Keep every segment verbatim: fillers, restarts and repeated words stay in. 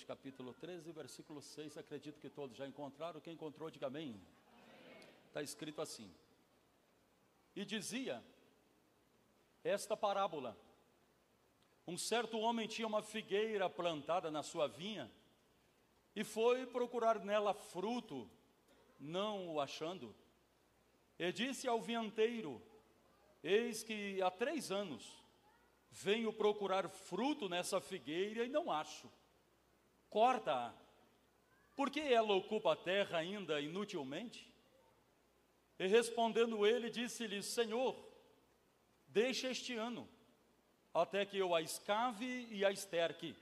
Lucas capítulo treze, versículo seis, acredito que todos já encontraram. Quem encontrou, diga amém. Está escrito assim: e dizia esta parábola: um certo homem tinha uma figueira plantada na sua vinha, e foi procurar nela fruto, não o achando. E disse ao vinhateiro: eis que há três anos venho procurar fruto nessa figueira e não acho. Corta-a, porque ela ocupa a terra ainda inutilmente? E respondendo ele, disse-lhe: Senhor, deixa este ano, até que eu a escave e a esterque,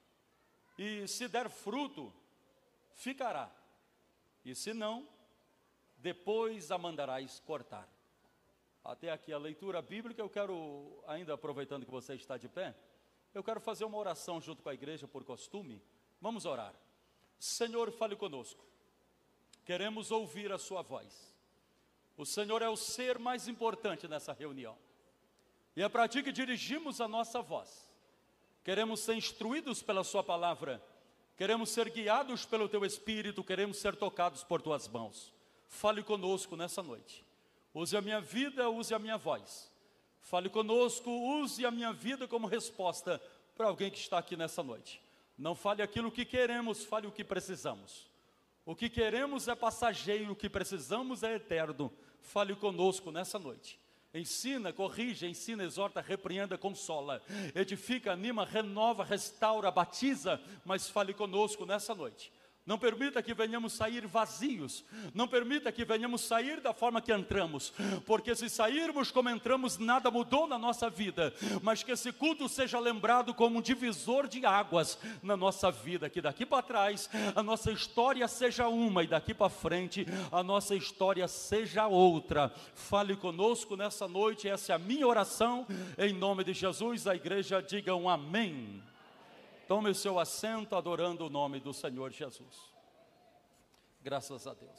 e se der fruto, ficará, e se não, depois a mandarás cortar. Até aqui a leitura bíblica. Eu quero, ainda aproveitando que você está de pé, eu quero fazer uma oração junto com a igreja por costume. Vamos orar. Senhor, fale conosco, queremos ouvir a sua voz. O Senhor é o ser mais importante nessa reunião, e é para ti que dirigimos a nossa voz. Queremos ser instruídos pela sua palavra, queremos ser guiados pelo teu Espírito, queremos ser tocados por tuas mãos. Fale conosco nessa noite. Use a minha vida, use a minha voz. Fale conosco, use a minha vida como resposta para alguém que está aqui nessa noite. Não fale aquilo que queremos, fale o que precisamos. O que queremos é passageiro, o que precisamos é eterno. Fale conosco nessa noite. Ensina, corrige, ensina, exorta, repreenda, consola, edifica, anima, renova, restaura, batiza, mas fale conosco nessa noite. Não permita que venhamos sair vazios, não permita que venhamos sair da forma que entramos, porque se sairmos como entramos, nada mudou na nossa vida, mas que esse culto seja lembrado como um divisor de águas na nossa vida, que daqui para trás a nossa história seja uma, e daqui para frente a nossa história seja outra. Fale conosco nessa noite, essa é a minha oração, em nome de Jesus. A igreja diga um amém. Tome o seu assento adorando o nome do Senhor Jesus. Graças a Deus.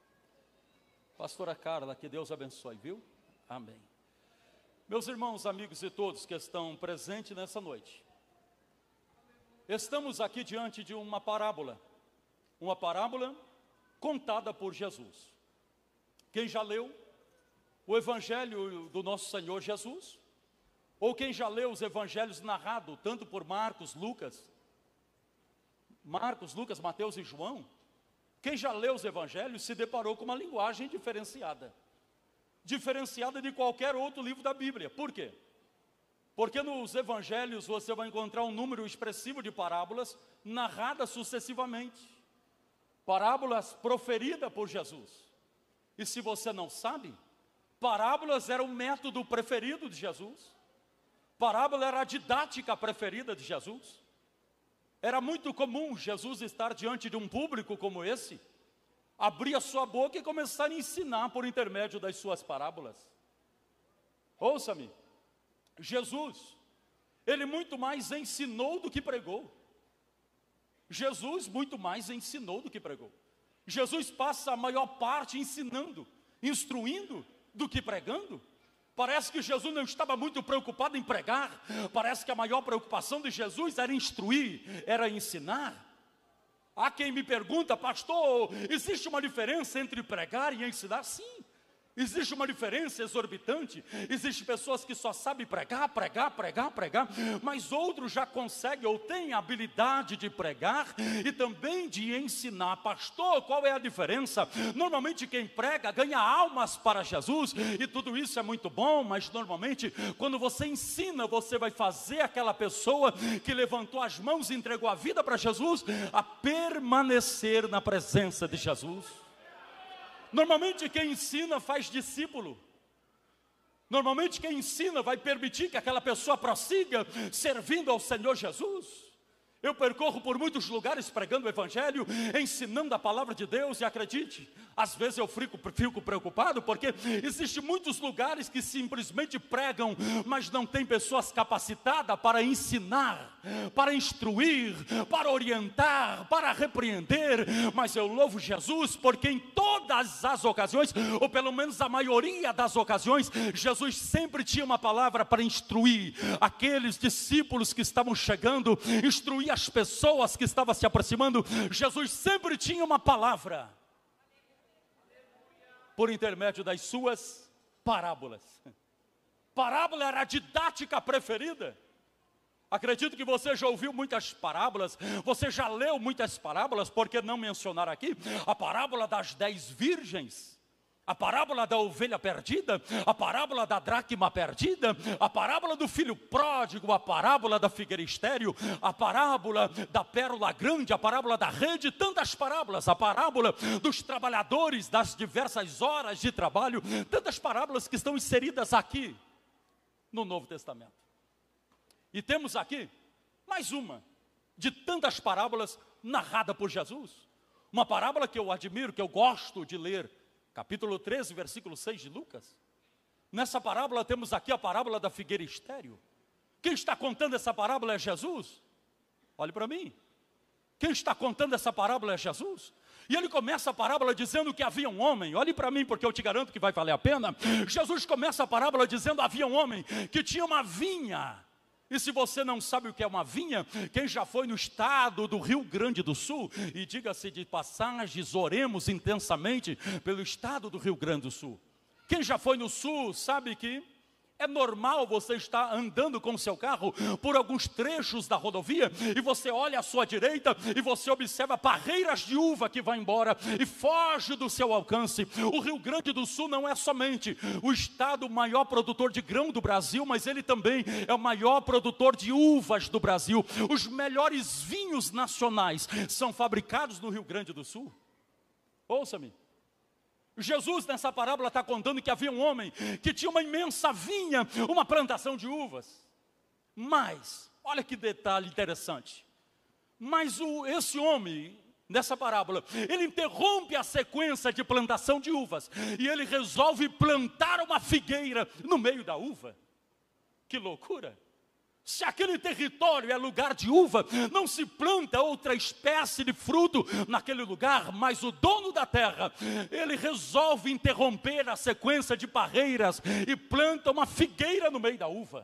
Pastora Carla, que Deus abençoe, viu? Amém. Meus irmãos, amigos e todos que estão presentes nessa noite, estamos aqui diante de uma parábola. Uma parábola contada por Jesus. Quem já leu o Evangelho do nosso Senhor Jesus, ou quem já leu os evangelhos narrados, tanto por Marcos, Lucas, Marcos, Lucas, Mateus e João, quem já leu os evangelhos se deparou com uma linguagem diferenciada, diferenciada de qualquer outro livro da Bíblia. Por quê? Porque nos evangelhos você vai encontrar um número expressivo de parábolas narradas sucessivamente, parábolas proferidas por Jesus. E se você não sabe, parábolas era o método preferido de Jesus. Parábola era a didática preferida de Jesus. Era muito comum Jesus estar diante de um público como esse, abrir a sua boca e começar a ensinar por intermédio das suas parábolas. Ouça-me, Jesus, ele muito mais ensinou do que pregou. Jesus muito mais ensinou do que pregou. Jesus passa a maior parte ensinando, instruindo, do que pregando. Parece que Jesus não estava muito preocupado em pregar. Parece que a maior preocupação de Jesus era instruir, era ensinar. Há quem me pergunta: pastor, existe uma diferença entre pregar e ensinar? Sim, existe uma diferença exorbitante. Existem pessoas que só sabem pregar, pregar, pregar, pregar, mas outros já conseguem ou têm a habilidade de pregar e também de ensinar. Pastor, qual é a diferença? Normalmente quem prega ganha almas para Jesus, e tudo isso é muito bom, mas normalmente quando você ensina, você vai fazer aquela pessoa que levantou as mãos e entregou a vida para Jesus, a permanecer na presença de Jesus. Normalmente quem ensina faz discípulo. Normalmente quem ensina vai permitir que aquela pessoa prossiga servindo ao Senhor Jesus. Eu percorro por muitos lugares pregando o Evangelho, ensinando a palavra de Deus, e acredite, às vezes eu fico, fico preocupado, porque existem muitos lugares que simplesmente pregam, mas não tem pessoas capacitadas para ensinar, para instruir, para orientar, para repreender. Mas eu louvo Jesus, porque em todas as ocasiões, ou pelo menos a maioria das ocasiões, Jesus sempre tinha uma palavra para instruir aqueles discípulos que estavam chegando, instruir sabia as pessoas que estavam se aproximando, Jesus sempre tinha uma palavra, por intermédio das suas parábolas. Parábola era a didática preferida. Acredito que você já ouviu muitas parábolas, você já leu muitas parábolas, por que não mencionar aqui a parábola das dez virgens, a parábola da ovelha perdida, a parábola da dracma perdida, a parábola do filho pródigo, a parábola da figueira estéril, a parábola da pérola grande, a parábola da rede, tantas parábolas, a parábola dos trabalhadores das diversas horas de trabalho, tantas parábolas que estão inseridas aqui no Novo Testamento. E temos aqui mais uma de tantas parábolas narrada por Jesus. Uma parábola que eu admiro, que eu gosto de ler, capítulo treze, versículo seis de Lucas. Nessa parábola temos aqui a parábola da figueira estéril. Quem está contando essa parábola é Jesus. Olhe para mim. Quem está contando essa parábola é Jesus. E ele começa a parábola dizendo que havia um homem. Olhe para mim, porque eu te garanto que vai valer a pena. Jesus começa a parábola dizendo que havia um homem que tinha uma vinha. E se você não sabe o que é uma vinha, quem já foi no estado do Rio Grande do Sul, e diga-se de passagens, oremos intensamente pelo estado do Rio Grande do Sul. Quem já foi no sul sabe que é normal você estar andando com o seu carro por alguns trechos da rodovia e você olha à sua direita e você observa parreiras de uva que vai embora e foge do seu alcance. O Rio Grande do Sul não é somente o estado maior produtor de grão do Brasil, mas ele também é o maior produtor de uvas do Brasil. Os melhores vinhos nacionais são fabricados no Rio Grande do Sul. Ouça-me. Jesus nessa parábola está contando que havia um homem que tinha uma imensa vinha, uma plantação de uvas. Mas, olha que detalhe interessante. Mas o, esse homem, nessa parábola, ele interrompe a sequência de plantação de uvas. E ele resolve plantar uma figueira no meio da uva. Que loucura! Se aquele território é lugar de uva, não se planta outra espécie de fruto naquele lugar, mas o dono da terra, ele resolve interromper a sequência de parreiras e planta uma figueira no meio da uva.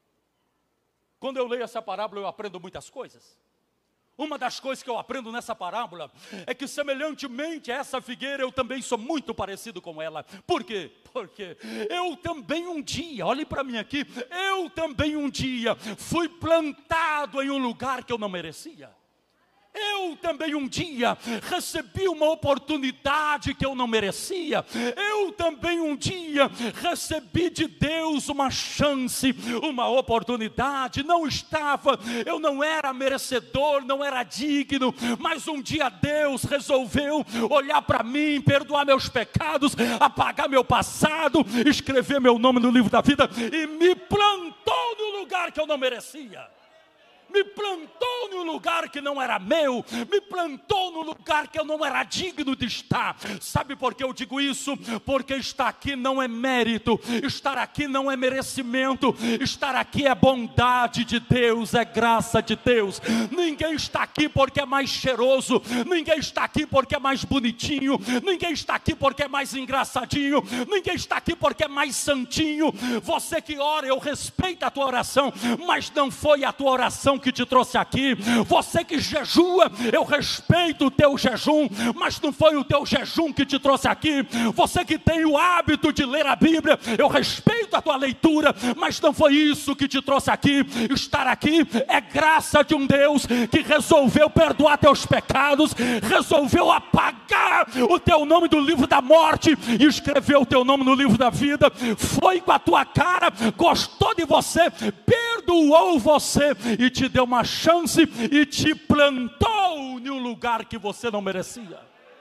Quando eu leio essa parábola, eu aprendo muitas coisas. Uma das coisas que eu aprendo nessa parábola é que, semelhantemente a essa figueira, eu também sou muito parecido com ela. Por quê? Porque eu também um dia, olhe para mim aqui, eu também um dia fui plantado em um lugar que eu não merecia. Eu também um dia recebi uma oportunidade que eu não merecia. Eu também um dia recebi de Deus uma chance, uma oportunidade. Não estava, eu não era merecedor, não era digno, mas um dia Deus resolveu olhar para mim, perdoar meus pecados, apagar meu passado, escrever meu nome no livro da vida e me plantou no lugar que eu não merecia. Me plantou no lugar que não era meu, me plantou no lugar que eu não era digno de estar. Sabe por que eu digo isso? Porque estar aqui não é mérito, estar aqui não é merecimento, estar aqui é bondade de Deus, é graça de Deus. Ninguém está aqui porque é mais cheiroso, ninguém está aqui porque é mais bonitinho, ninguém está aqui porque é mais engraçadinho, ninguém está aqui porque é mais santinho. Você que ora, eu respeito a tua oração, mas não foi a tua oração que te trouxe aqui. Você que jejua, eu respeito o teu jejum, mas não foi o teu jejum que te trouxe aqui. Você que tem o hábito de ler a Bíblia, eu respeito a tua leitura, mas não foi isso que te trouxe aqui. Estar aqui é graça de um Deus que resolveu perdoar teus pecados, resolveu apagar o teu nome do livro da morte e escreveu o teu nome no livro da vida. Foi com a tua cara, gostou de você, perdoou você e te deu uma chance e te plantou em um lugar que você não merecia.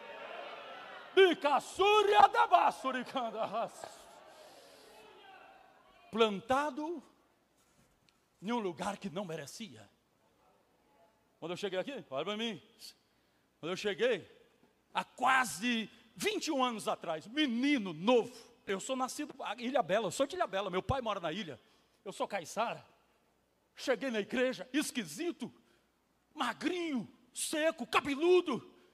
Plantado em um lugar que não merecia. Quando eu cheguei aqui, olha para mim, quando eu cheguei, há quase vinte e um anos atrás, menino novo, eu sou nascido em Ilha Bela, eu sou de Ilha Bela, meu pai mora na ilha, eu sou caiçara. Cheguei na igreja, esquisito, magrinho, seco, cabeludo.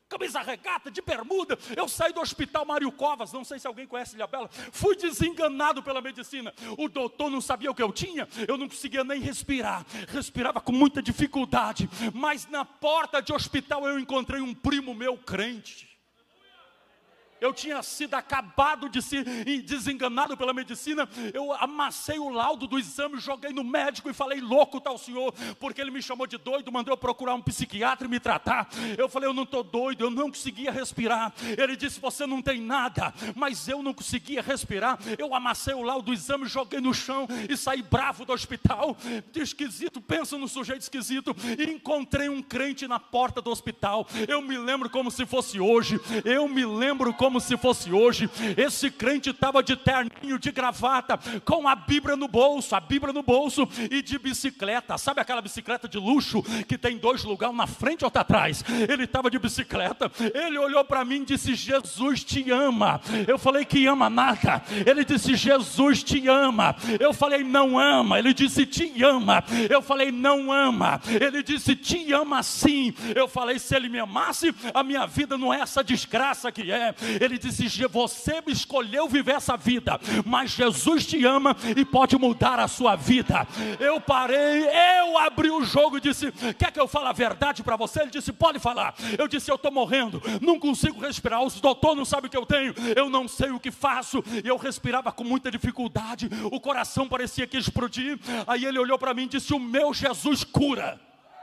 camisa regata, de bermuda. Eu saí do hospital Mário Covas, não sei se alguém conhece Ilhabela, fui desenganado pela medicina. O doutor não sabia o que eu tinha, eu não conseguia nem respirar, respirava com muita dificuldade, mas na porta de hospital eu encontrei um primo meu crente. Eu tinha sido acabado de ser desenganado pela medicina. Eu amassei o laudo do exame, joguei no médico e falei: louco tá o senhor, porque ele me chamou de doido, mandou eu procurar um psiquiatra e me tratar. Eu falei: eu não estou doido, eu não conseguia respirar. Ele disse: você não tem nada. Mas eu não conseguia respirar. Eu amassei o laudo do exame, joguei no chão e saí bravo do hospital. Esquisito, pensa no sujeito esquisito. E encontrei um crente na porta do hospital. Eu me lembro como se fosse hoje. Eu me lembro como como se fosse hoje. Esse crente estava de terninho, de gravata, com a Bíblia no bolso, a Bíblia no bolso e de bicicleta. Sabe aquela bicicleta de luxo que tem dois lugares, na frente e outra atrás? Ele estava de bicicleta. Ele olhou para mim e disse: Jesus te ama. Eu falei: que ama nada. Ele disse: Jesus te ama. Eu falei: não ama. Ele disse: te ama. Eu falei: não ama. Ele disse: te ama sim. Eu falei: se ele me amasse, a minha vida não é essa desgraça que é. Ele disse: você me escolheu viver essa vida, mas Jesus te ama e pode mudar a sua vida. Eu parei, eu abri o jogo e disse: quer que eu fale a verdade para você? Ele disse: pode falar. Eu disse: eu estou morrendo, não consigo respirar, os doutores não sabem o que eu tenho, eu não sei o que faço. E eu respirava com muita dificuldade, o coração parecia que ia explodir. Aí ele olhou para mim e disse: o meu Jesus cura.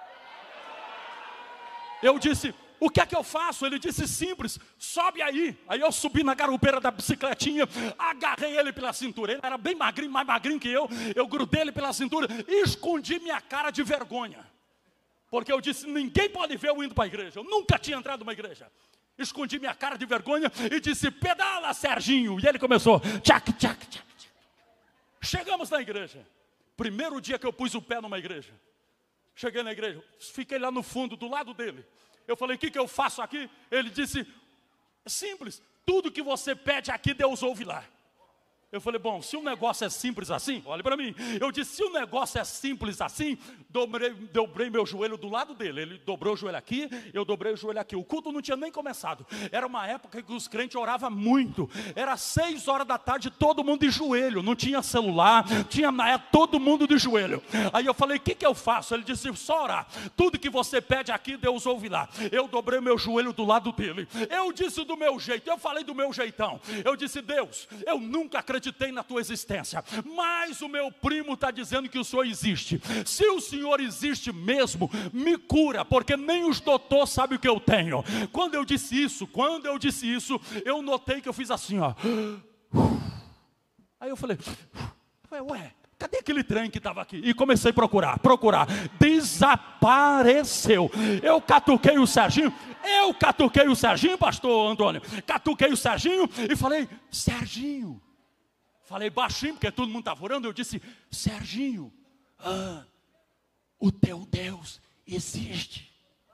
Eu disse: o que é que eu faço? Ele disse: simples, sobe aí. Aí eu subi na garupeira da bicicletinha, agarrei ele pela cintura. Ele era bem magrinho, mais magrinho que eu. Eu grudei ele pela cintura e escondi minha cara de vergonha. Porque eu disse: ninguém pode ver eu indo para a igreja. Eu nunca tinha entrado numa igreja. Escondi minha cara de vergonha e disse: pedala, Serginho. E ele começou: tchac, tchac, tchac, tchac. Chegamos na igreja. Primeiro dia que eu pus o pé numa igreja. Cheguei na igreja, fiquei lá no fundo, do lado dele. Eu falei: o que, que eu faço aqui? Ele disse: é simples, tudo que você pede aqui, Deus ouve lá. Eu falei: bom, se o negócio é simples assim, olha para mim. Eu disse: se o negócio é simples assim, dobrei, dobrei meu joelho do lado dele. Ele dobrou o joelho aqui, eu dobrei o joelho aqui. O culto não tinha nem começado. Era uma época que os crentes oravam muito. Era seis horas da tarde, todo mundo de joelho. Não tinha celular, tinha nada, todo mundo de joelho. Aí eu falei: o que, que eu faço? Ele disse: só orar. Tudo que você pede aqui, Deus ouve lá. Eu dobrei meu joelho do lado dele. Eu disse do meu jeito, eu falei do meu jeitão. Eu disse: Deus, eu nunca acreditei na tua existência, mas o meu primo está dizendo que o Senhor existe. Se o Senhor existe mesmo, me cura, porque nem os doutores sabem o que eu tenho. Quando eu disse isso, quando eu disse isso, eu notei que eu fiz assim, ó. Aí eu falei: ué, cadê aquele trem que estava aqui? E comecei a procurar, procurar. Desapareceu. Eu catuquei o Serginho. Eu catuquei o Serginho, pastor Antônio. Catuquei o Serginho e falei: Serginho. Falei baixinho, porque todo mundo estava orando. Eu disse: Serginho, ah, o teu Deus existe.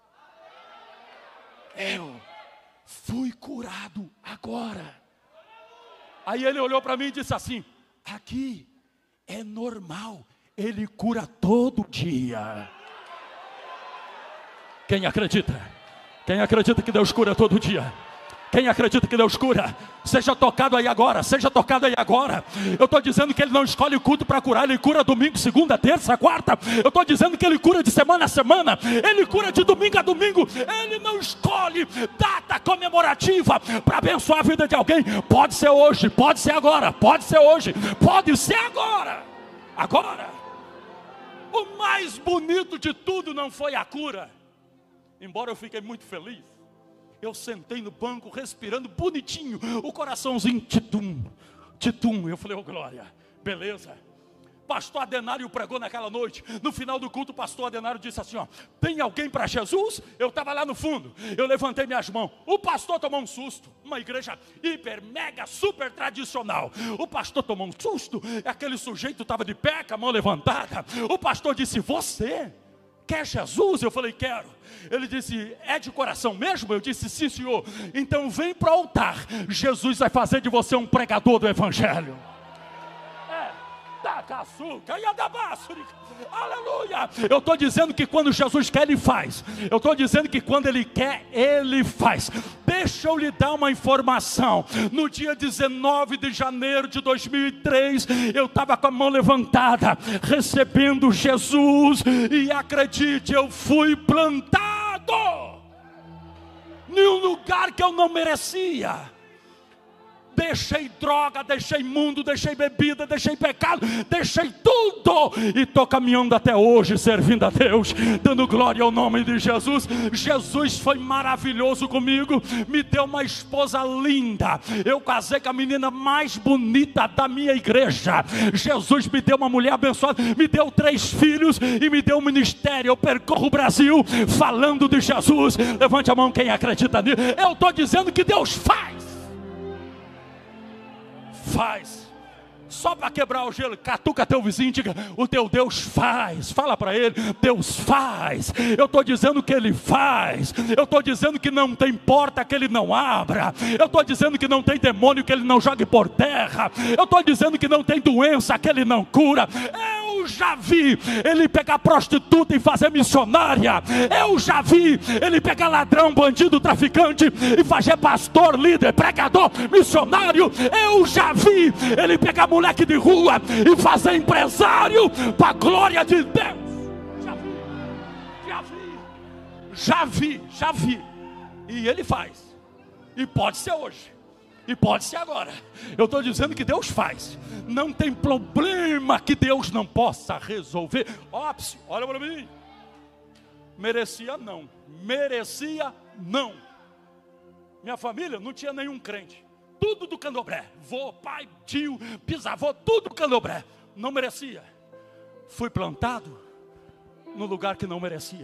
Eu fui curado agora. Aí ele olhou para mim e disse assim: aqui é normal, ele cura todo dia. Quem acredita? Quem acredita que Deus cura todo dia? Quem acredita que Deus cura? Seja tocado aí agora, seja tocado aí agora. Eu estou dizendo que Ele não escolhe o culto para curar. Ele cura domingo, segunda, terça, quarta. Eu estou dizendo que Ele cura de semana a semana. Ele cura de domingo a domingo. Ele não escolhe data comemorativa para abençoar a vida de alguém. Pode ser hoje, pode ser agora, pode ser hoje, pode ser agora. Agora. O mais bonito de tudo não foi a cura. Embora eu fiquei muito feliz. Eu sentei no banco, respirando bonitinho, o coraçãozinho, titum, titum. Eu falei: ô glória, beleza. Pastor Adenário pregou naquela noite. No final do culto, o pastor Adenário disse assim, ó: tem alguém para Jesus? Eu estava lá no fundo, eu levantei minhas mãos. O pastor tomou um susto. Uma igreja hiper, mega, super tradicional. O pastor tomou um susto. Aquele sujeito estava de pé, com a mão levantada. O pastor disse: você quer Jesus? Eu falei: quero. Ele disse: é de coração mesmo? Eu disse: sim, senhor. Então vem para o altar. Jesus vai fazer de você um pregador do evangelho. É, tá. Aleluia. Eu estou dizendo que quando Jesus quer, Ele faz. Eu estou dizendo que quando Ele quer, Ele faz. Deixa eu lhe dar uma informação. No dia dezenove de janeiro de dois mil e três, eu estava com a mão levantada, recebendo Jesus, e acredite, eu fui plantado em um lugar que eu não merecia. Deixei droga, deixei mundo, deixei bebida, deixei pecado, deixei tudo, e estou caminhando até hoje, servindo a Deus, dando glória ao nome de Jesus. Jesus foi maravilhoso comigo, me deu uma esposa linda, eu casei com a menina mais bonita da minha igreja. Jesus me deu uma mulher abençoada, me deu três filhos e me deu um ministério. Eu percorro o Brasil falando de Jesus. Levante a mão quem acredita nisso. Eu estou dizendo que Deus faz. Faz, só para quebrar o gelo. Catuca teu vizinho, diga: o teu Deus faz. Fala para ele: Deus faz. Eu estou dizendo que Ele faz. Eu estou dizendo que não tem porta que Ele não abra. Eu estou dizendo que não tem demônio que Ele não jogue por terra. Eu estou dizendo que não tem doença que Ele não cura. Eu já vi Ele pegar prostituta e fazer missionária. Eu já vi Ele pegar ladrão, bandido, traficante e fazer pastor, líder, pregador, missionário. Eu já vi Ele pegar moleque de rua e fazer empresário para a glória de Deus. Já vi, já vi, já vi, já vi. E Ele faz. E pode ser hoje. E pode ser agora. Eu estou dizendo que Deus faz. Não tem problema que Deus não possa resolver. Ops, olha para mim. Merecia não. Merecia não. Minha família não tinha nenhum crente. Tudo do candomblé. Vô, pai, tio, bisavô, tudo do candomblé. Não merecia. Fui plantado no lugar que não merecia.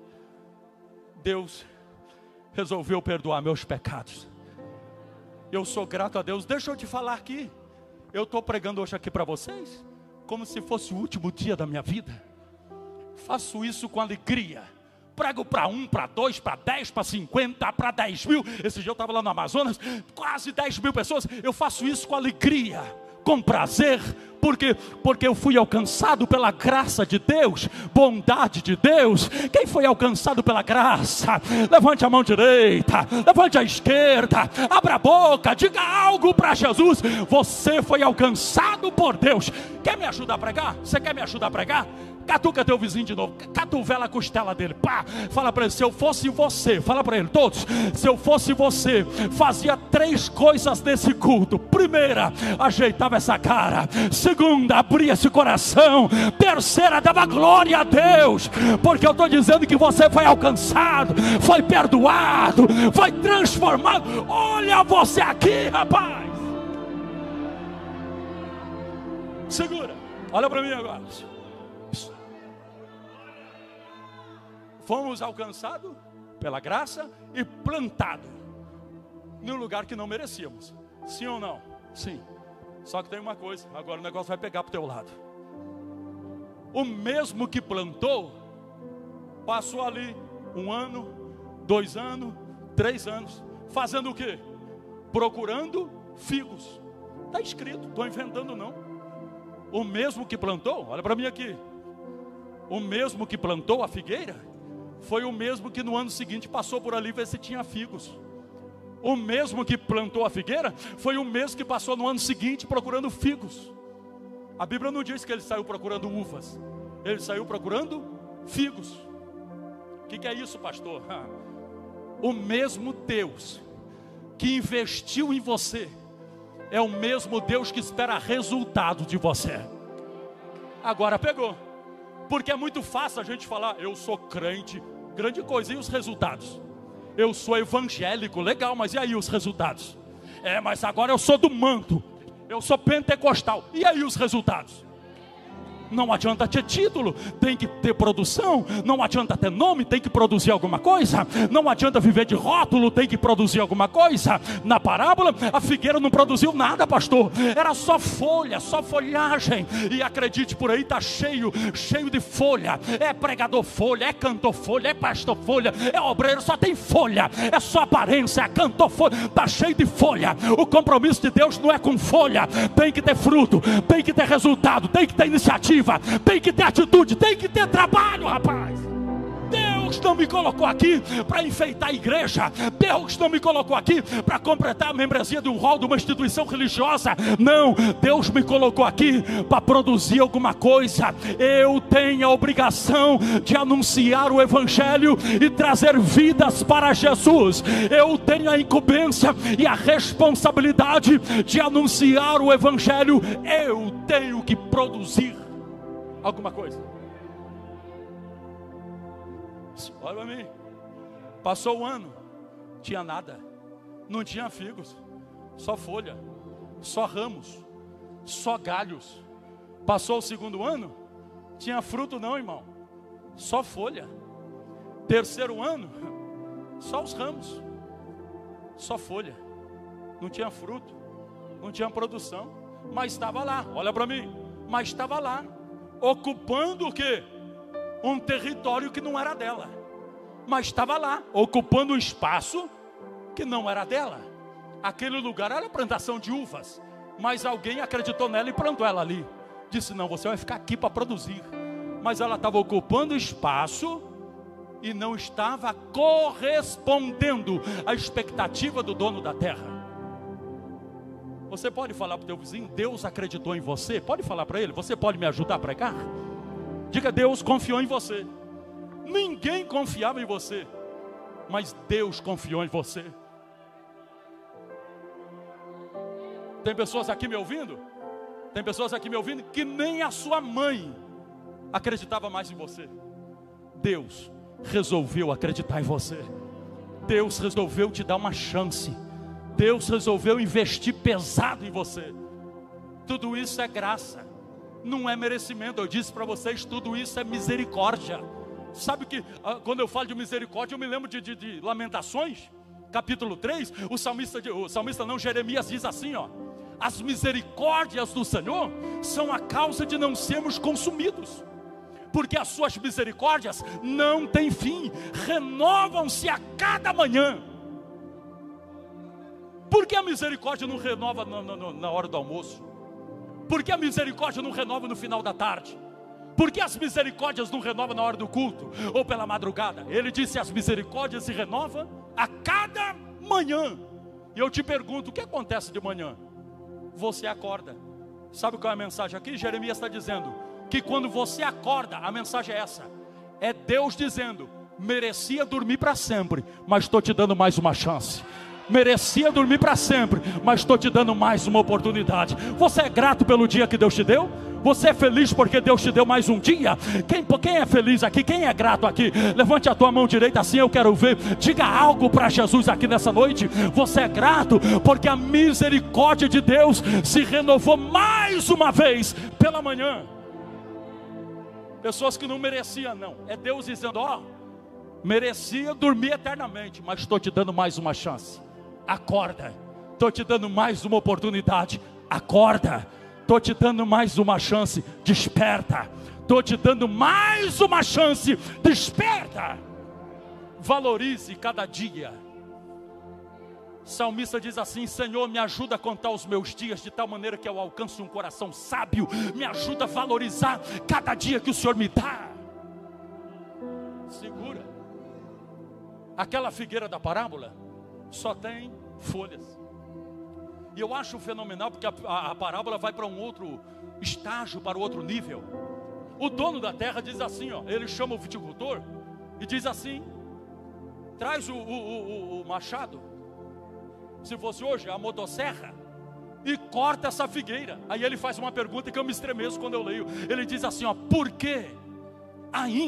Deus resolveu perdoar meus pecados. Eu sou grato a Deus. Deixa eu te falar aqui. Eu estou pregando hoje aqui para vocês como se fosse o último dia da minha vida. Faço isso com alegria. Prego para um, para dois, para dez, para cinquenta, para dez mil. Esse dia eu estava lá no Amazonas, quase dez mil pessoas. Eu faço isso com alegria, com prazer. Por quê? Porque eu fui alcançado pela graça de Deus, bondade de Deus. Quem foi alcançado pela graça? Levante a mão direita, levante a esquerda, abra a boca, diga algo para Jesus. Você foi alcançado por Deus. Quer me ajudar a pregar? Você quer me ajudar a pregar? Catuca teu vizinho de novo, catuvela a costela dele, pá, fala para ele: se eu fosse você, fala para ele, todos, se eu fosse você, fazia três coisas nesse culto. Primeira, ajeitava essa cara. Segunda, abria esse coração. Terceira, dava glória a Deus, porque eu estou dizendo que você foi alcançado, foi perdoado, foi transformado. Olha você aqui, rapaz. Segura, olha para mim agora. Fomos alcançados pela graça e plantados num lugar que não merecíamos. Sim ou não? Sim. Só que tem uma coisa, agora o negócio vai pegar para o teu lado. O mesmo que plantou, passou ali um ano, dois anos, três anos, fazendo o quê? Procurando figos. Está escrito, estou inventando não. O mesmo que plantou, olha para mim aqui. O mesmo que plantou a figueira, foi o mesmo que no ano seguinte passou por ali ver se tinha figos. O mesmo que plantou a figueira, foi o mesmo que passou no ano seguinte procurando figos. A Bíblia não diz que ele saiu procurando uvas. Ele saiu procurando figos. O que, que é isso, pastor? O mesmo Deus que investiu em você é o mesmo Deus que espera resultado de você. Agora pegou. Porque é muito fácil a gente falar: eu sou crente, grande coisa, e os resultados? Eu sou evangélico, legal, mas e aí os resultados? É, mas agora eu sou do manto, eu sou pentecostal, e aí os resultados? Não adianta ter título, tem que ter produção. Não adianta ter nome, tem que produzir alguma coisa. Não adianta viver de rótulo, tem que produzir alguma coisa. Na parábola, a figueira não produziu nada, pastor. Era só folha, só folhagem. E acredite, por aí está cheio, cheio de folha. É pregador folha, é cantor folha, é pastor folha, é obreiro, só tem folha. É só aparência, é cantor folha, está cheio de folha. O compromisso de Deus não é com folha. Tem que ter fruto, tem que ter resultado, tem que ter iniciativa, tem que ter atitude, tem que ter trabalho, rapaz. Deus não me colocou aqui para enfeitar a igreja. Deus não me colocou aqui para completar a membresia de um rol de uma instituição religiosa. Não, Deus me colocou aqui para produzir alguma coisa. Eu tenho a obrigação de anunciar o evangelho e trazer vidas para Jesus. Eu tenho a incumbência e a responsabilidade de anunciar o evangelho. Eu tenho que produzir alguma coisa. Olha para mim. Passou o ano, tinha nada, não tinha figos, só folha, só ramos, só galhos. Passou o segundo ano, tinha fruto não, irmão, só folha. Terceiro ano, só os ramos, só folha, não tinha fruto, não tinha produção, mas estava lá. Olha para mim, mas estava lá, ocupando o quê? Um território que não era dela, mas estava lá, ocupando um espaço que não era dela. Aquele lugar era plantação de uvas, mas alguém acreditou nela e plantou ela ali. Disse, não, você vai ficar aqui para produzir. Mas ela estava ocupando espaço e não estava correspondendo à expectativa do dono da terra. Você pode falar para o teu vizinho, Deus acreditou em você? Pode falar para ele, você pode me ajudar a pregar? Diga, Deus confiou em você. Ninguém confiava em você, mas Deus confiou em você. Tem pessoas aqui me ouvindo? Tem pessoas aqui me ouvindo que nem a sua mãe acreditava mais em você. Deus resolveu acreditar em você. Deus resolveu te dar uma chance. Deus resolveu investir pesado em você. Tudo isso é graça, não é merecimento. Eu disse para vocês, tudo isso é misericórdia. Sabe que quando eu falo de misericórdia, eu me lembro de, de, de Lamentações, capítulo três. O salmista, o salmista não, Jeremias diz assim, ó: as misericórdias do Senhor são a causa de não sermos consumidos, porque as suas misericórdias não têm fim, renovam-se a cada manhã. Por que a misericórdia não renova na, na, na hora do almoço? Por que a misericórdia não renova no final da tarde? Por que as misericórdias não renovam na hora do culto ou pela madrugada? Ele disse, as misericórdias se renovam a cada manhã. E eu te pergunto, o que acontece de manhã? Você acorda. Sabe qual é a mensagem aqui? Jeremias está dizendo que quando você acorda, a mensagem é essa: é Deus dizendo, merecia dormir para sempre, mas estou te dando mais uma chance. Merecia dormir para sempre, mas estou te dando mais uma oportunidade. Você é grato pelo dia que Deus te deu? Você é feliz porque Deus te deu mais um dia? Quem, quem é feliz aqui? Quem é grato aqui? Levante a tua mão direita assim, eu quero ver. Diga algo para Jesus aqui nessa noite. Você é grato porque a misericórdia de Deus se renovou mais uma vez pela manhã. Pessoas que não mereciam, não. É Deus dizendo, ó, merecia dormir eternamente, mas estou te dando mais uma chance. Acorda, estou te dando mais uma oportunidade. Acorda, estou te dando mais uma chance. Desperta, estou te dando mais uma chance. Desperta, valorize cada dia. Salmista diz assim, Senhor, me ajuda a contar os meus dias de tal maneira que eu alcance um coração sábio. Me ajuda a valorizar cada dia que o Senhor me dá. Segura. Aquela figueira da parábola só tem folhas. E eu acho fenomenal porque a, a, a parábola vai para um outro estágio, para outro nível. O dono da terra diz assim, ó, ele chama o viticultor e diz assim, traz o, o, o, o machado, se fosse hoje a motosserra, e corta essa figueira. Aí ele faz uma pergunta que eu me estremeço quando eu leio. Ele diz assim, ó, por que ainda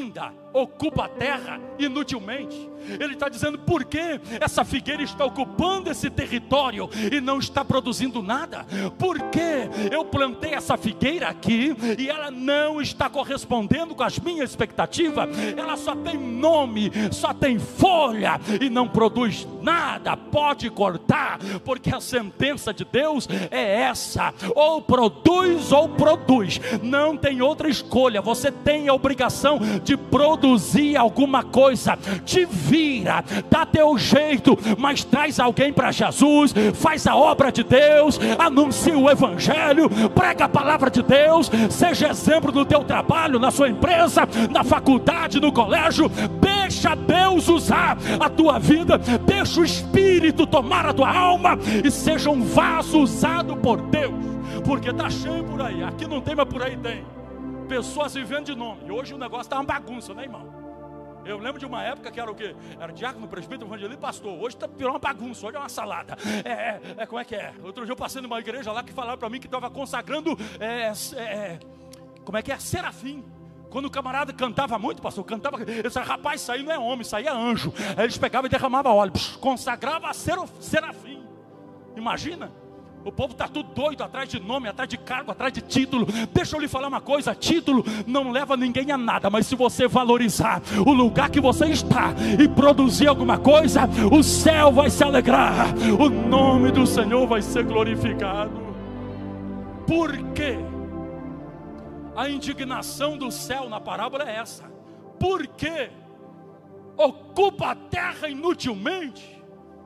ocupa a terra inutilmente. Ele está dizendo, por que essa figueira está ocupando esse território e não está produzindo nada? Por que eu plantei essa figueira aqui e ela não está correspondendo com as minhas expectativas? Ela só tem nome, só tem folha e não produz nada. Pode cortar, porque a sentença de Deus é essa: ou produz ou produz, não tem outra escolha. Você tem a obrigação de produzir alguma coisa. Te vira, dá teu jeito, mas traz alguém para Jesus, faz a obra de Deus, anuncia o evangelho, prega a palavra de Deus, seja exemplo no teu trabalho, na sua empresa, na faculdade, no colégio. Deixa Deus usar a tua vida, deixa o Espírito tomar a tua alma e seja um vaso usado por Deus, porque está cheio por aí. Aqui não tem, mas por aí tem pessoas vivendo de nome. E hoje o negócio está uma bagunça, né, irmão? Eu lembro de uma época que era o quê? Era diácono, presbítero, evangelista e pastor. Hoje tá, virou uma bagunça, hoje é uma salada. É, é, é, como é que é? Outro dia eu passei numa igreja lá que falaram para mim que estava consagrando, é, é, como é que é? Serafim. Quando o camarada cantava muito, pastor, cantava, esse rapaz, isso aí não é homem, isso aí é anjo. Aí eles pegavam e derramavam óleo, consagrava a serafim. Imagina? O povo está tudo doido, atrás de nome, atrás de cargo, atrás de título. Deixa eu lhe falar uma coisa: título não leva ninguém a nada, mas se você valorizar o lugar que você está e produzir alguma coisa, o céu vai se alegrar, o nome do Senhor vai ser glorificado. Por quê? A indignação do céu na parábola é essa: por quê ocupa a terra inutilmente?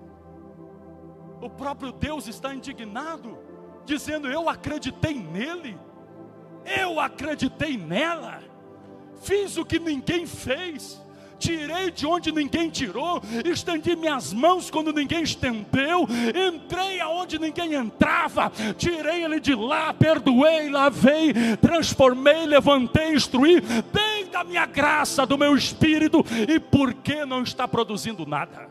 O próprio Deus está indignado, dizendo: eu acreditei nele, eu acreditei nela, fiz o que ninguém fez, tirei de onde ninguém tirou, estendi minhas mãos quando ninguém estendeu, entrei aonde ninguém entrava, tirei ele de lá, perdoei, lavei, transformei, levantei, instruí, dei da minha graça, do meu espírito. E por que não está produzindo nada?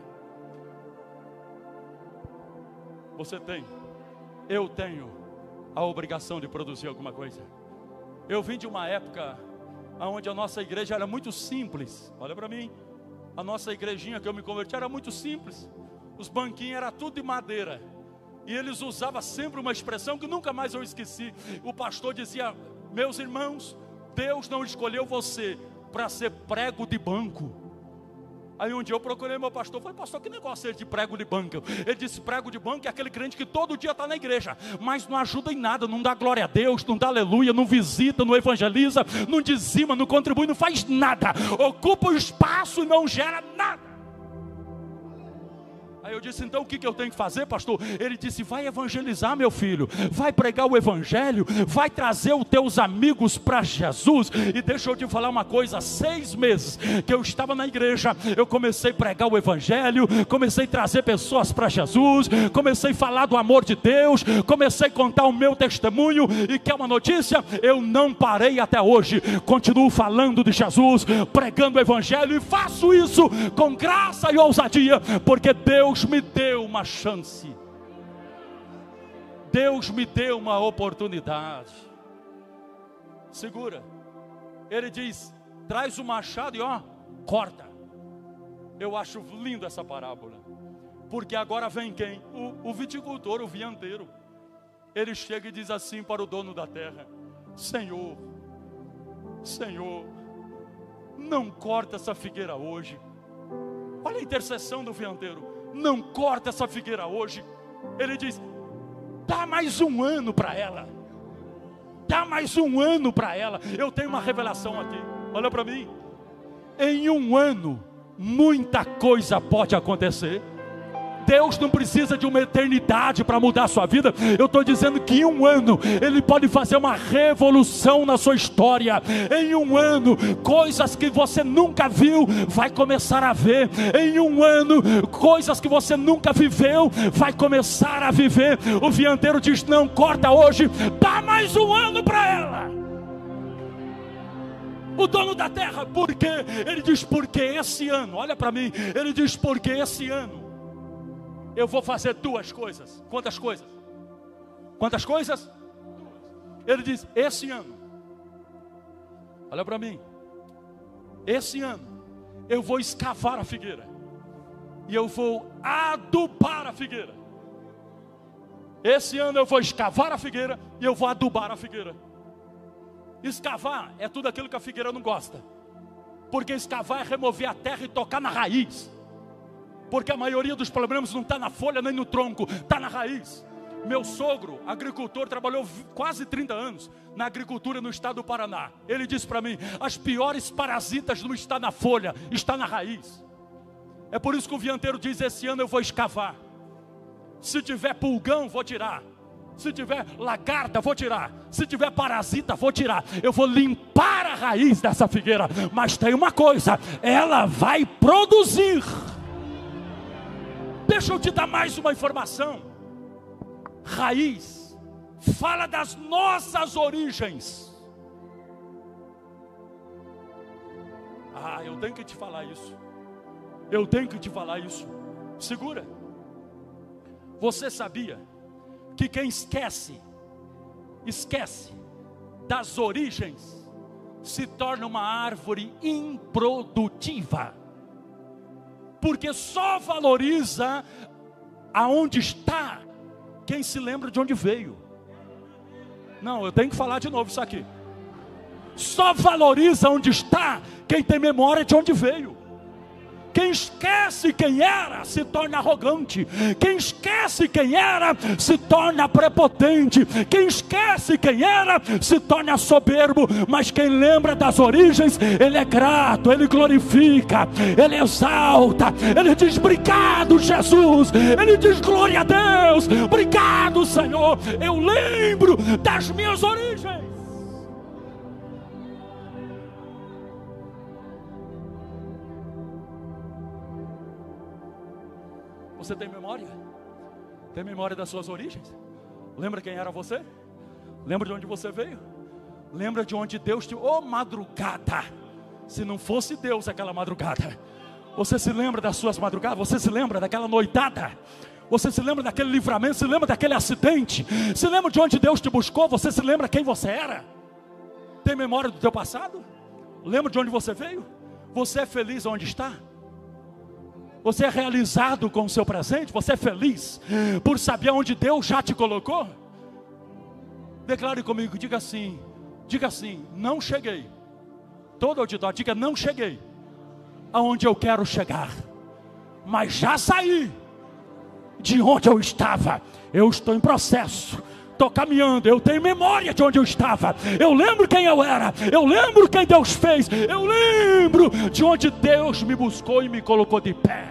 Você tem, eu tenho a obrigação de produzir alguma coisa. Eu vim de uma época onde a nossa igreja era muito simples. Olha para mim, a nossa igrejinha que eu me converti era muito simples. Os banquinhos eram tudo de madeira. E eles usavam sempre uma expressão que nunca mais eu esqueci. O pastor dizia: meus irmãos, Deus não escolheu você para ser prego de banco. Aí um dia eu procurei meu pastor, falei: pastor, que negócio é esse de prego de banco? Ele disse: prego de banco é aquele crente que todo dia está na igreja, mas não ajuda em nada, não dá glória a Deus, não dá aleluia, não visita, não evangeliza, não dizima, não contribui, não faz nada, ocupa o espaço e não gera nada. Aí eu disse: então o que, que eu tenho que fazer, pastor? Ele disse: vai evangelizar, meu filho, vai pregar o evangelho, vai trazer os teus amigos para Jesus. E deixa eu te falar uma coisa: seis meses que eu estava na igreja, eu comecei a pregar o evangelho, comecei a trazer pessoas para Jesus, comecei a falar do amor de Deus, comecei a contar o meu testemunho. E quer uma notícia? Eu não parei até hoje, continuo falando de Jesus, pregando o evangelho, e faço isso com graça e ousadia, porque Deus Deus me deu uma chance, Deus me deu uma oportunidade. Segura. Ele diz: traz o machado e ó, corta. Eu acho lindo essa parábola, porque agora vem quem? O, o viticultor, o viandeiro. Ele chega e diz assim para o dono da terra: Senhor, Senhor, não corta essa figueira hoje. Olha a intercessão do viandeiro: não corta essa figueira hoje. Ele diz: dá mais um ano para ela, dá mais um ano para ela. Eu tenho uma revelação aqui, olha para mim. Em um ano, muita coisa pode acontecer. Deus não precisa de uma eternidade para mudar a sua vida. Eu estou dizendo que em um ano Ele pode fazer uma revolução na sua história. Em um ano, coisas que você nunca viu vai começar a ver. Em um ano, coisas que você nunca viveu vai começar a viver. O viandeiro diz: não corta hoje, dá mais um ano para ela. O dono da terra, por quê? Ele diz: porque esse ano, olha para mim, ele diz: porque esse ano eu vou fazer duas coisas. Quantas coisas? Quantas coisas? Ele diz: esse ano, olha para mim, esse ano eu vou escavar a figueira e eu vou adubar a figueira. Esse ano eu vou escavar a figueira e eu vou adubar a figueira. Escavar é tudo aquilo que a figueira não gosta, porque escavar é remover a terra e tocar na raiz, porque a maioria dos problemas não está na folha nem no tronco, está na raiz. Meu sogro, agricultor, trabalhou quase trinta anos na agricultura no estado do Paraná. Ele disse para mim, as piores parasitas não estão na folha, está na raiz. É por isso que o Vianteiro diz, esse ano eu vou escavar. Se tiver pulgão, vou tirar. Se tiver lagarta, vou tirar. Se tiver parasita, vou tirar. Eu vou limpar a raiz dessa figueira. Mas tem uma coisa, ela vai produzir. Deixa eu te dar mais uma informação. Raiz fala das nossas origens. Ah, eu tenho que te falar isso. Eu tenho que te falar isso. Segura. Você sabia que quem esquece, esquece das origens, se torna uma árvore improdutiva? Porque só valoriza aonde está quem se lembra de onde veio. Não, eu tenho que falar de novo isso aqui. Só valoriza onde está quem tem memória de onde veio. Quem esquece quem era, se torna arrogante. Quem esquece quem era, se torna prepotente. Quem esquece quem era, se torna soberbo. Mas quem lembra das origens, ele é grato, ele glorifica, ele exalta, ele diz obrigado Jesus, ele diz glória a Deus, obrigado Senhor, eu lembro das minhas origens. Você tem memória? Tem memória das suas origens? Lembra quem era você? Lembra de onde você veio? Lembra de onde Deus te... Ô, madrugada! Se não fosse Deus aquela madrugada, você se lembra das suas madrugadas? Você se lembra daquela noitada? Você se lembra daquele livramento? Se lembra daquele acidente? Se lembra de onde Deus te buscou? Você se lembra quem você era? Tem memória do teu passado? Lembra de onde você veio? Você é feliz onde está? Você é realizado com o seu presente? Você é feliz por saber onde Deus já te colocou? Declare comigo, diga assim, diga assim, não cheguei. Todo auditório, diga, não cheguei aonde eu quero chegar, mas já saí de onde eu estava. Eu estou em processo, estou caminhando, eu tenho memória de onde eu estava. Eu lembro quem eu era, eu lembro quem Deus fez, eu lembro de onde Deus me buscou e me colocou de pé.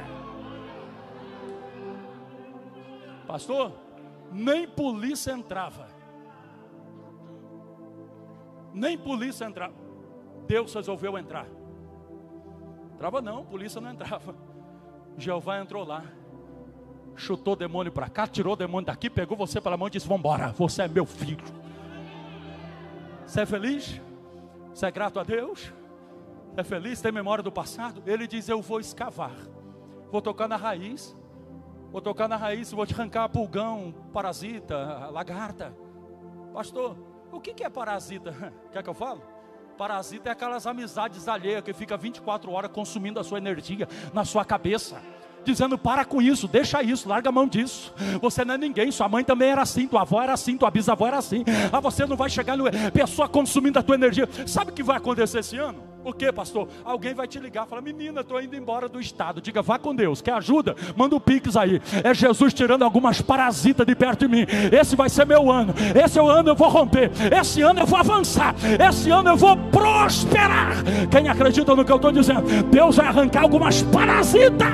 Pastor, nem polícia entrava. Nem polícia entrava. Deus resolveu entrar. Entrava não, polícia não entrava. Jeová entrou lá, chutou o demônio para cá, tirou o demônio daqui, pegou você pela mão e disse, vamos embora, você é meu filho. Você é feliz? Você é grato a Deus? É feliz? Tem memória do passado? Ele diz, eu vou escavar, vou tocar na raiz, vou tocar na raiz, vou te arrancar pulgão, parasita, lagarta. Pastor, o que que é parasita? Quer que eu fale? Parasita é aquelas amizades alheias que fica vinte e quatro horas consumindo a sua energia na sua cabeça, dizendo para com isso, deixa isso, larga a mão disso. Você não é ninguém, sua mãe também era assim, tua avó era assim, tua bisavó era assim. Ah, você não vai chegar no... pessoa consumindo a tua energia. Sabe o que vai acontecer esse ano? O que, pastor? Alguém vai te ligar, fala, menina, estou indo embora do estado. Diga, vá com Deus, quer ajuda? Manda o Pix aí. É Jesus tirando algumas parasitas de perto de mim. Esse vai ser meu ano. Esse é o ano eu vou romper. Esse ano eu vou avançar. Esse ano eu vou prosperar. Quem acredita no que eu estou dizendo? Deus vai arrancar algumas parasitas.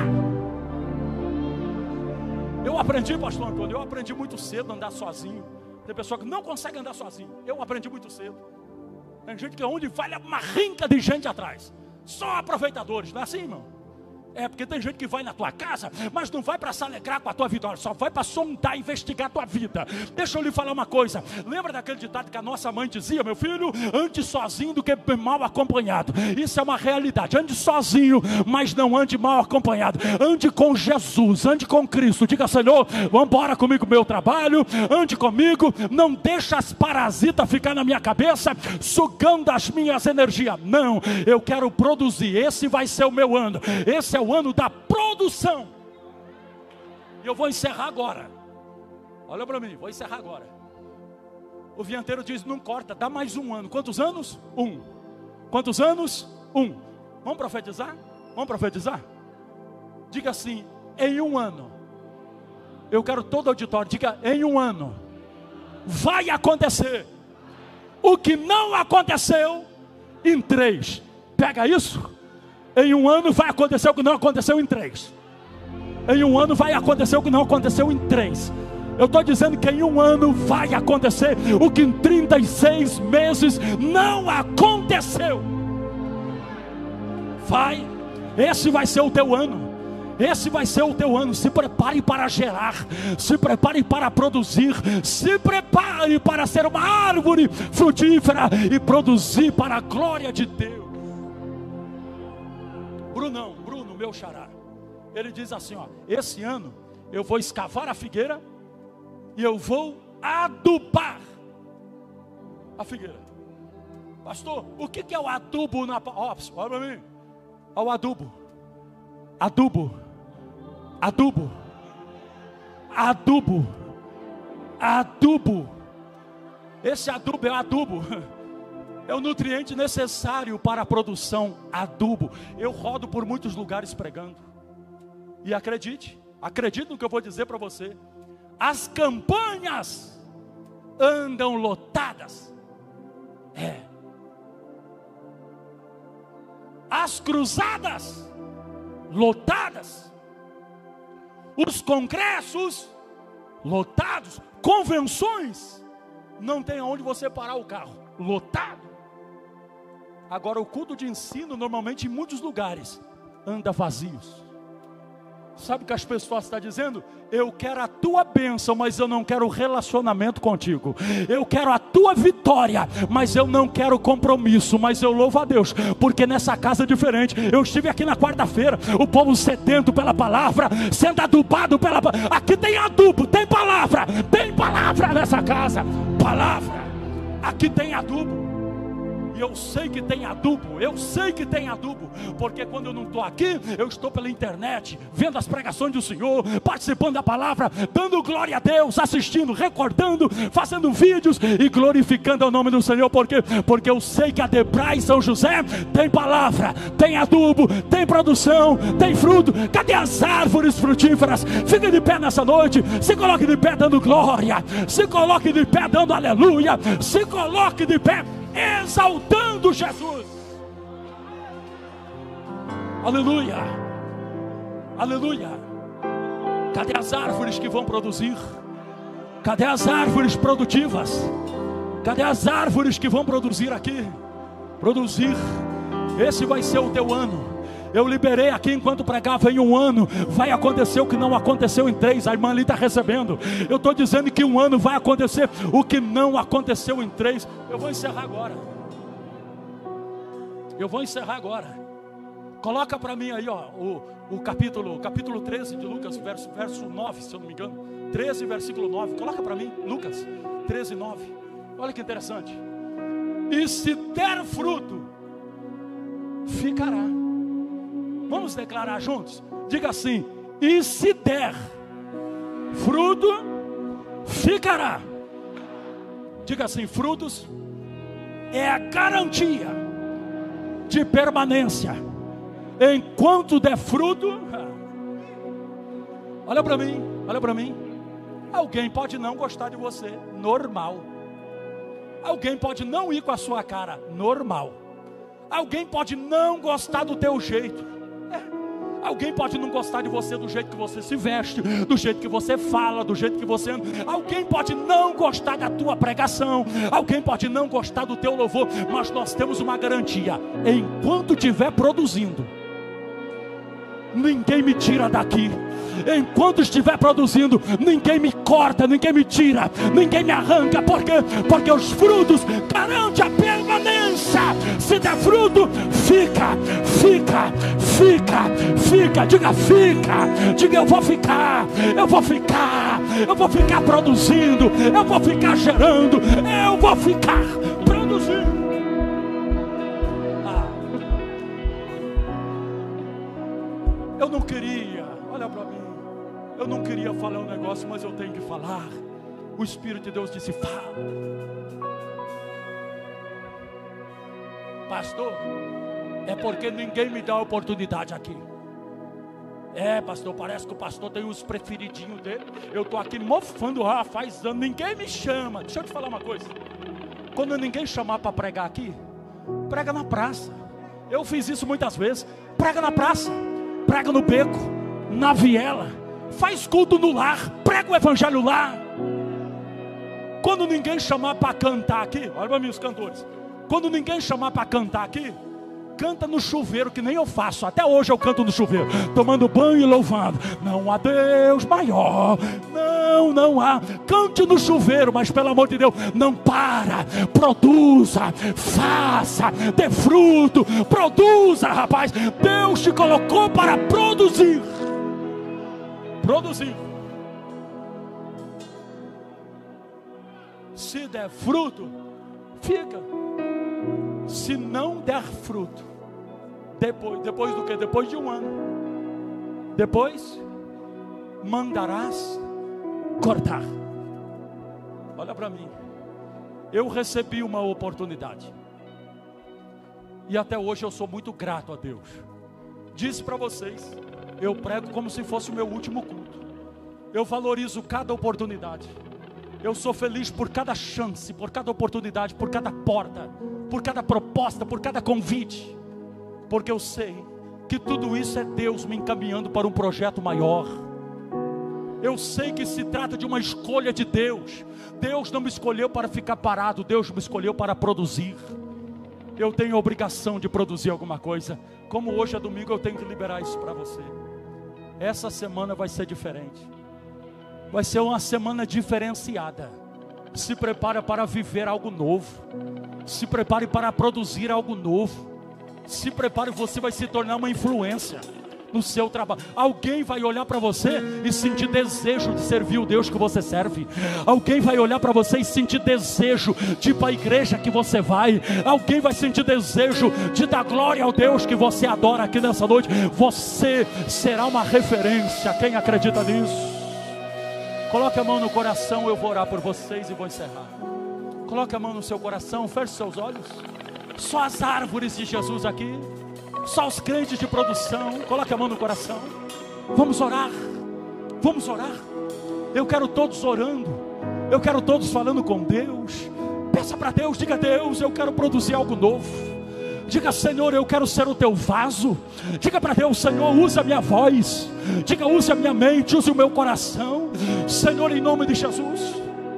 Eu aprendi, pastor Antônio, eu aprendi muito cedo a andar sozinho. Tem pessoa que não consegue andar sozinho. Eu aprendi muito cedo. Tem gente que onde vai uma rinca de gente atrás. Só aproveitadores, não é assim, irmão? É, porque tem gente que vai na tua casa, mas não vai para se alegrar com a tua vitória, só vai para sondar, investigar a tua vida. Deixa eu lhe falar uma coisa. Lembra daquele ditado que a nossa mãe dizia: meu filho, ande sozinho do que mal acompanhado. Isso é uma realidade. Ande sozinho, mas não ande mal acompanhado. Ande com Jesus, ande com Cristo. Diga: Senhor, vamos embora comigo meu trabalho, ande comigo, não deixa as parasitas ficar na minha cabeça, sugando as minhas energias. Não, eu quero produzir. Esse vai ser o meu ano. Esse é o ano da produção. E eu vou encerrar agora. Olha para mim, vou encerrar agora. O vinheteiro diz: não corta, dá mais um ano. Quantos anos? Um. Quantos anos? Um. Vamos profetizar? Vamos profetizar? Diga assim: em um ano. Eu quero todo auditório, diga: em um ano vai acontecer o que não aconteceu em três. Pega isso? Em um ano vai acontecer o que não aconteceu em três. Em um ano vai acontecer o que não aconteceu em três. Eu estou dizendo que em um ano vai acontecer o que em trinta e seis meses não aconteceu. Vai, esse vai ser o teu ano. Esse vai ser o teu ano. Se prepare para gerar, se prepare para produzir, se prepare para ser uma árvore frutífera e produzir para a glória de Deus. Brunão, Bruno, meu xará, ele diz assim: ó, esse ano eu vou escavar a figueira e eu vou adubar a figueira. Pastor, o que que é o adubo na... Ó, olha para mim. Ó, o adubo. Adubo. Adubo. Adubo. Adubo. Esse adubo é o adubo. É o nutriente necessário para a produção. Adubo. Eu rodo por muitos lugares pregando. E acredite, acredite no que eu vou dizer para você. As campanhas andam lotadas. É. As cruzadas lotadas. Os congressos lotados. Convenções. Não tem aonde você parar o carro. Lotado. Agora o culto de ensino, normalmente em muitos lugares, anda vazios. Sabe o que as pessoas estão dizendo? Eu quero a tua bênção, mas eu não quero relacionamento contigo. Eu quero a tua vitória, mas eu não quero compromisso. Mas eu louvo a Deus, porque nessa casa é diferente. Eu estive aqui na quarta-feira, o povo sedento pela palavra, sendo adubado pela palavra. Aqui tem adubo, tem palavra, tem palavra nessa casa. Palavra, aqui tem adubo. E eu sei que tem adubo, eu sei que tem adubo, porque quando eu não estou aqui, eu estou pela internet, vendo as pregações do Senhor, participando da palavra, dando glória a Deus, assistindo, recordando, fazendo vídeos e glorificando o nome do Senhor. Por quê? Porque eu sei que a Debrai São José tem palavra, tem adubo, tem produção, tem fruto. Cadê as árvores frutíferas? Fique de pé nessa noite, se coloque de pé dando glória, se coloque de pé dando aleluia, se coloque de pé exaltando Jesus. Aleluia, aleluia. Cadê as árvores que vão produzir? Cadê as árvores produtivas? Cadê as árvores que vão produzir aqui? Produzir. Esse vai ser o teu ano. Eu liberei aqui enquanto pregava: em um ano vai acontecer o que não aconteceu em três. A irmã ali está recebendo. Eu estou dizendo que um ano vai acontecer o que não aconteceu em três. Eu vou encerrar agora. Eu vou encerrar agora. Coloca para mim aí, ó, o, o capítulo, o capítulo treze de Lucas, verso, verso nove, se eu não me engano. treze, versículo nove. Coloca para mim, Lucas treze, nove. Olha que interessante. E se der fruto, ficará. Vamos declarar juntos? Diga assim: e se der fruto, ficará. Diga assim: frutos é a garantia de permanência. Enquanto der fruto, olha para mim, olha para mim. Alguém pode não gostar de você, normal. Alguém pode não ir com a sua cara, normal. Alguém pode não gostar do teu jeito. Alguém pode não gostar de você do jeito que você se veste, do jeito que você fala, do jeito que você anda. Alguém pode não gostar da tua pregação. Alguém pode não gostar do teu louvor. Mas nós temos uma garantia: enquanto estiver produzindo, ninguém me tira daqui. Enquanto estiver produzindo, ninguém me corta, ninguém me tira, ninguém me arranca. Por quê? Porque os frutos garantem a permanência. Se der fruto, fica, fica, fica, fica. Diga fica, diga eu vou ficar, eu vou ficar, eu vou ficar produzindo, eu vou ficar gerando, eu vou ficar produzindo. Ah. Eu não queria, olha para mim. Eu não queria falar um negócio, mas eu tenho que falar. O Espírito de Deus disse: fala. Pastor, é porque ninguém me dá oportunidade aqui. É, pastor, parece que o pastor tem os preferidinhos dele. Eu estou aqui mofando, ah, faz anos, ninguém me chama. Deixa eu te falar uma coisa. Quando ninguém chamar para pregar aqui, prega na praça. Eu fiz isso muitas vezes. Prega na praça, prega no beco, na viela. Faz culto no lar, prega o evangelho lá. Quando ninguém chamar para cantar aqui, olha para mim os cantores. Quando ninguém chamar para cantar aqui, canta no chuveiro, que nem eu faço. Até hoje eu canto no chuveiro, tomando banho e louvando. Não há Deus maior, não, não há. Cante no chuveiro, mas pelo amor de Deus, não para. Produza, faça, dê fruto. Produza, rapaz. Deus te colocou para produzir. Produzir. Se der fruto, fica. Se não der fruto, depois, depois do que? Depois de um ano, depois mandarás cortar. Olha para mim. Eu recebi uma oportunidade e até hoje eu sou muito grato a Deus. Disse para vocês, eu prego como se fosse o meu último culto. Eu valorizo cada oportunidade. Eu sou feliz por cada chance, por cada oportunidade, por cada porta, por cada proposta, por cada convite. Porque eu sei que tudo isso é Deus me encaminhando para um projeto maior. Eu sei que se trata de uma escolha de Deus. Deus não me escolheu para ficar parado, Deus me escolheu para produzir. Eu tenho a obrigação de produzir alguma coisa. Como hoje é domingo, eu tenho que liberar isso para você. Essa semana vai ser diferente. Vai ser uma semana diferenciada. Se prepare para viver algo novo. Se prepare para produzir algo novo. Se prepare, você vai se tornar uma influência no seu trabalho. Alguém vai olhar para você e sentir desejo de servir o Deus que você serve. Alguém vai olhar para você e sentir desejo de ir para a igreja que você vai. Alguém vai sentir desejo de dar glória ao Deus que você adora aqui nessa noite. Você será uma referência. Quem acredita nisso? Coloque a mão no coração, eu vou orar por vocês e vou encerrar. Coloque a mão no seu coração, feche seus olhos. Só as árvores de Jesus aqui. Só os crentes de produção. Coloque a mão no coração. Vamos orar. Vamos orar. Eu quero todos orando. Eu quero todos falando com Deus. Peça para Deus, diga a Deus, eu quero produzir algo novo. Diga, Senhor, eu quero ser o teu vaso. Diga para Deus, Senhor, use a minha voz. Diga, use a minha mente, use o meu coração. Senhor, em nome de Jesus,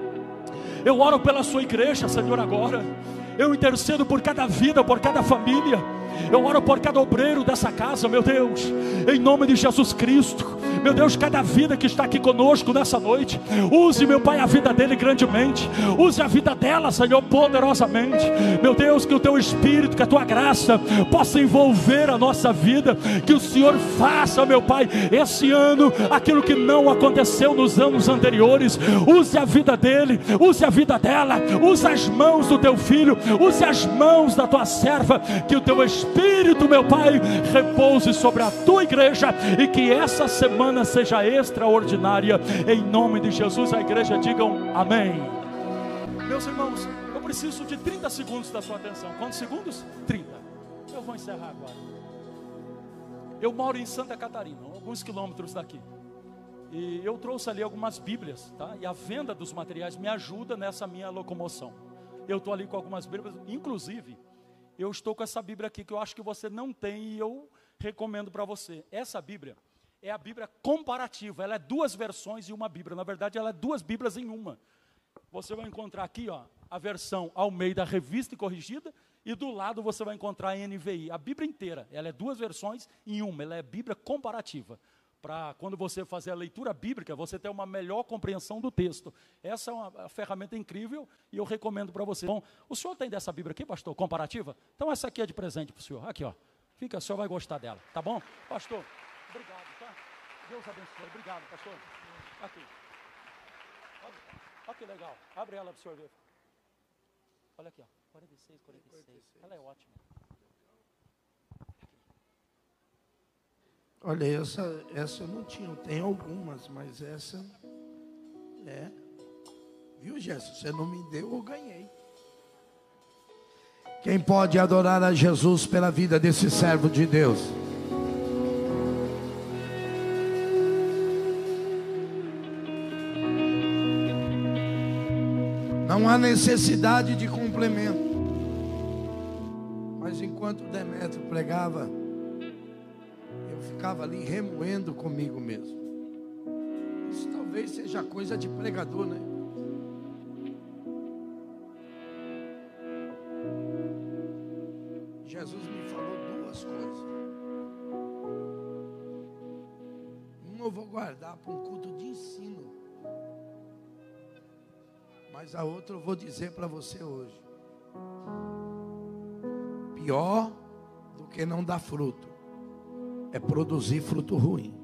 eu oro pela sua igreja, Senhor, agora. Eu intercedo por cada vida, por cada família. Eu oro por cada obreiro dessa casa, meu Deus, em nome de Jesus Cristo. Meu Deus, cada vida que está aqui conosco nessa noite, use, meu Pai, a vida dele grandemente. Use a vida dela, Senhor, poderosamente. Meu Deus, que o teu Espírito, que a tua graça possa envolver a nossa vida. Que o Senhor faça, meu Pai, esse ano aquilo que não aconteceu nos anos anteriores. Use a vida dele, use a vida dela. Use as mãos do teu filho, use as mãos da tua serva. Que o teu Espírito, meu Pai, repouse sobre a tua igreja. E que essa semana seja extraordinária, em nome de Jesus. A igreja digam amém. Meus irmãos, eu preciso de trinta segundos da sua atenção. Quantos segundos? trinta. Eu vou encerrar agora. Eu moro em Santa Catarina, alguns quilômetros daqui, e eu trouxe ali algumas bíblias, tá? E a venda dos materiais me ajuda nessa minha locomoção. Eu estou ali com algumas bíblias, inclusive eu estou com essa bíblia aqui que eu acho que você não tem e eu recomendo para você. Essa bíblia é a Bíblia comparativa, ela é duas versões e uma Bíblia. Na verdade, ela é duas Bíblias em uma. Você vai encontrar aqui, ó, a versão Almeida Revista e Corrigida E do lado você vai encontrar a N V I, a Bíblia inteira. Ela é duas versões em uma, ela é Bíblia comparativa. Para quando você fazer a leitura bíblica, você ter uma melhor compreensão do texto. Essa é uma ferramenta incrível e eu recomendo para você. Bom, o senhor tem dessa Bíblia aqui, pastor, comparativa? Então essa aqui é de presente para o senhor. Aqui, ó. Fica, o senhor vai gostar dela, tá bom? Pastor, obrigado, tá? Deus abençoe. Obrigado, pastor. Aqui. Olha, olha que legal. Abre ela para o senhor ver. Olha aqui, ó. quarenta e seis, quarenta e seis. Ela é ótima. Olha, essa, essa eu não tinha, eu tenho algumas, mas essa é. Viu, Gerson? Você não me deu, eu ganhei. Quem pode adorar a Jesus pela vida desse servo de Deus? Não há necessidade de complemento. Mas enquanto Demétrio pregava, eu ficava ali remoendo comigo mesmo. Isso talvez seja coisa de pregador, né? Jesus me falou duas coisas. Uma eu vou guardar para um culto de ensino. Mas a outra eu vou dizer para você hoje. Pior do que não dar fruto é produzir fruto ruim.